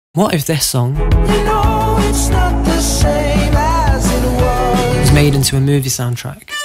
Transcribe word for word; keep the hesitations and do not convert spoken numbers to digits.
What if this song You know it's not the same as it was. was made into a movie soundtrack?